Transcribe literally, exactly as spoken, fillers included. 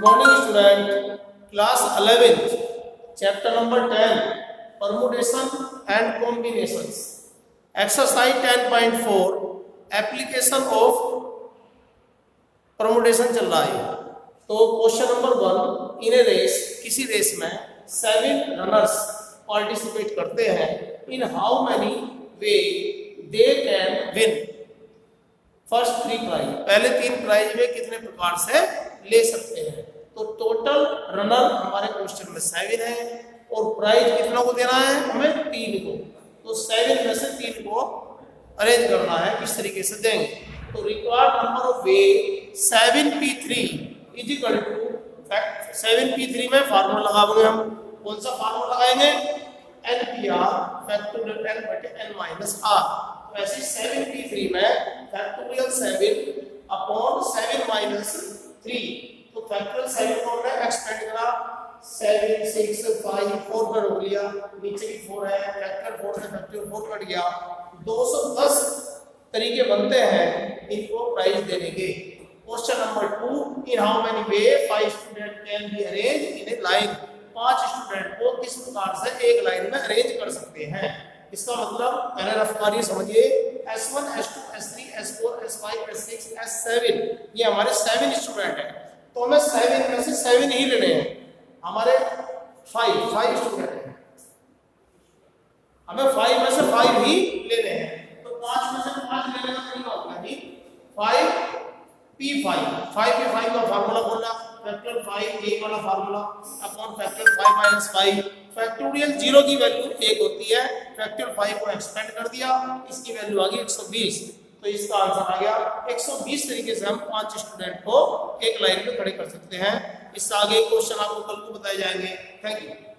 Morning student, class eleventh, chapter number ten, permutation and combinations, exercise ten point four, application of permutation चल रहा है। तो question number one, in a race, किसी race में seven runners participate करते हैं, in how many way they can win first three prize, पहले तीन प्राइज वे कितने प्रकार से ले सकते हैं। तो टोटल रनर हमारे क्वेश्चन में सेवन है और प्राइज कितनों को देना है हमें, तीन को। तो सेवन में से तीन को अरेंज करना है, किस तरीके से देंगे। तो required number of way seven P three is equal to fact seven P three में फार्मूला लगाएंगे हम। कौन सा फार्मूला लगाएंगे, n P r factorial n बटे एन माइनस आर। वैसे सेवन पी थ्री में factorial seven upon seven minus three, तो फैक्टोरियल सेवन को हमने एक्सपेंड करा, सेवन सिक्स फाइव फोर पर हो गया, नीचे की फोर है, फैक्टर फोर से फैक्टोरियल फोर कट गया, दो सौ दस तरीके बनते हैं इनको प्राइज देने के। Question number two, in how many way five student can be arrange in a line, पांच स्टूडेंट को किस प्रकार से एक लाइन में अरेंज कर सकते हैं। इसका मतलब पहले रफ्तारी समझिए, S one S two S three S four S five S six S seven, ये हमारे सेवन स्टूडेंट हैं। तो हमें सेवन में से सेवन ही लेने हैं, हमारे फाइव फाइव स्टूडेंट हैं, हमें फाइव में से फाइव ही लेने हैं। तो पांच में से पांच लेने का तरीका होगा जी, five P five, five P five का फार्मूला बोलना, फैक्टर फाइव एक वाला formula upon factor five minus five. Factorial zero की वैल्यू एक होती है, फैक्टर फाइव को एक्सपेंड कर दिया, इसकी वैल्यू आ गई एक सौ बीस। तो इसका आंसर आ गया एक सौ बीस तरीके से हम पांच स्टूडेंट को एक लाइन में खड़े कर सकते हैं। इससे आगे क्वेश्चन आपको कल को बताए जाएंगे। Thank you.